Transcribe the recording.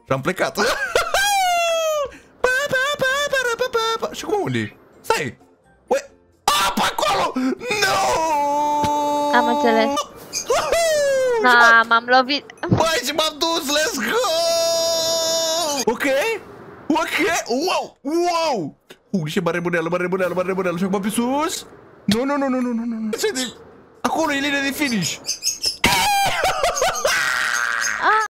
Și am plecat. Și cum unde? Stai! Ue! A, pe acolo! No! Am înțeles. M-am lovit. Băi, și m-am dus, let's go! Ok? Wow! Wow! Niște mare mâneală. Și acum pe sus? Nu. Acolo e linia de finish.